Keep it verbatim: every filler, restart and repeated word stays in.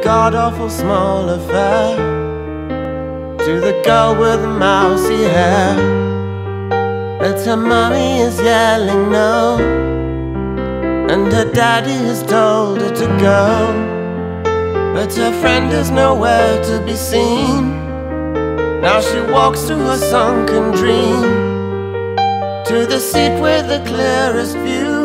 god-awful small affair, to the girl with the mousy hair. But her mommy is yelling no, and her daddy has told her to go. But her friend is nowhere to be seen. Now she walks through her sunken dream, to the seat with the clearest view.